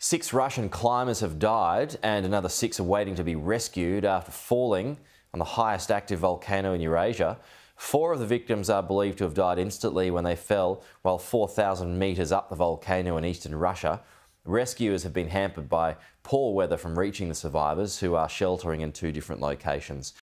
6 Russian climbers have died and another 6 are waiting to be rescued after falling on the highest active volcano in Eurasia. 4 of the victims are believed to have died instantly when they fell while 4,000 metres up the volcano in eastern Russia. Rescuers have been hampered by poor weather from reaching the survivors, who are sheltering in 2 different locations.